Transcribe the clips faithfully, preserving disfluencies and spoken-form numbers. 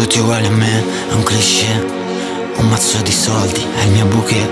tutti uguali a me, è un cliché. Un mazzo di soldi, è il mio bouquet.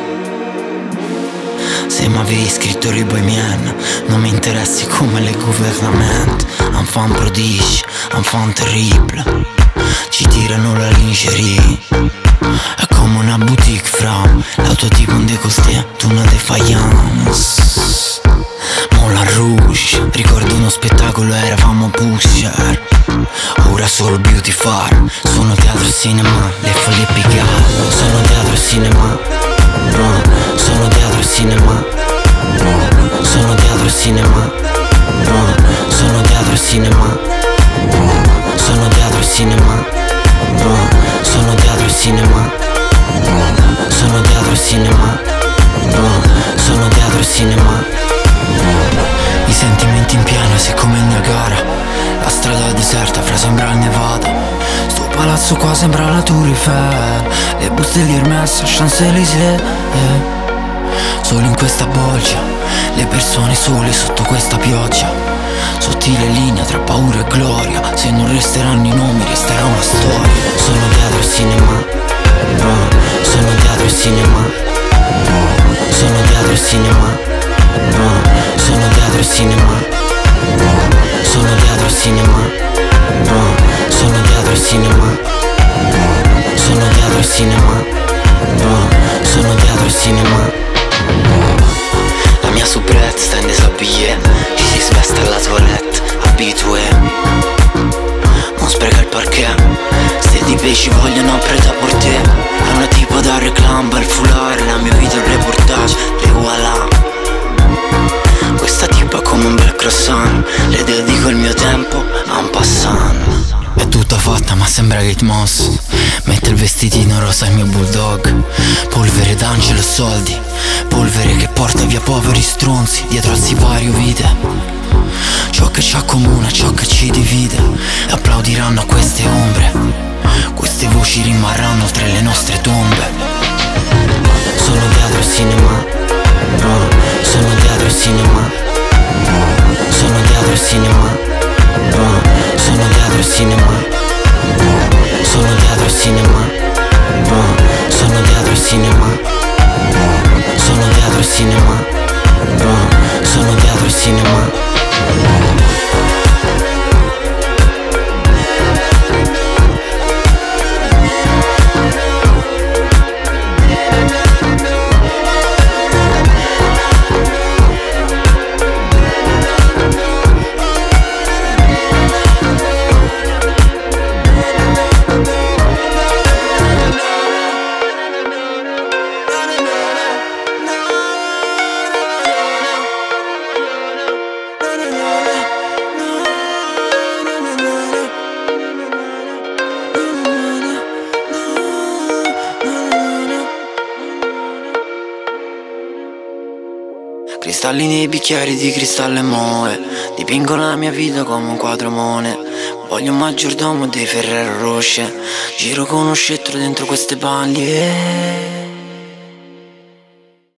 Se mi avevi scritto i bohemian, non mi interessi come le gouvernement. Un fan prodige, un fan terrible, ci tirano la lingerie. È come una boutique fra l'autotipo un décolleté d'una défaillance. Moulin Rouge, ricordo uno spettacolo, eravamo pusher. Ora solo beauty farm, sono teatro e cinema, le folle Pigalle. Sono teatro e cinema, no. Sono teatro e cinema, no. Sono teatro e cinema, no. Sono teatro e cinema, no. Sono teatro e cinema, no. Sono teatro e cinema, no. Sono teatro e cinema, no. Sono teatro e cinema, no. I sentimenti in piena, sei come il Niagara. La strada deserta, fra sembra il Nevada. Sto palazzo qua sembra la Tour Eiffel. Le buste di Hermes, Champs-Élysées, eh. Solo in questa bolgia, le persone sole sotto questa pioggia. Sottile linea tra paura e gloria. Se non resteranno i nomi resterà una storia. Sono teatro e cinema, no. Sono teatro e cinema, no. Sono teatro e cinema, no. Sono teatro e cinema, no. Sono teatro e cinema, no. Sono teatro e cinema, no. Sono teatro e cinema, no. Sono teatro e cinema, no. La mia soubrette sta in déshabillé, ci si sveste alla toilette, abitué. Non spreca il parquet, ste tipi ci vogliono prêt à porter. È una tipo da reclam, bel foulard, la mia vita è un reportage, le voilà. Questa tipa è come un bel croissant, le dedico il mio tempo a un passant. È tutta fatta ma sembra Kate Moss, mette il vestitino rosa al mio bulldog. Polvere d'angelo e soldi, polvere che porta via poveri stronzi dietro al sipario vite. Ciò che ci accomuna, ciò che ci divide. Applaudiranno a queste ombre, queste voci rimarranno oltre le nostre tombe. Sono teatro e cinema, no. Sono teatro e cinema, no. Sono teatro e cinema, no. Sono teatro e cinema, no. Sono teatro e cinema, no. Sono teatro e cinema, no. Sono teatro e cinema, no. Sono teatro e cinema, no. Cristalli nei bicchieri di cristallo e moe, dipingo la mia vita come un quadro Monet. Voglio un maggiordomo dei Ferrero Rocher, giro con uno scettro dentro queste paglie.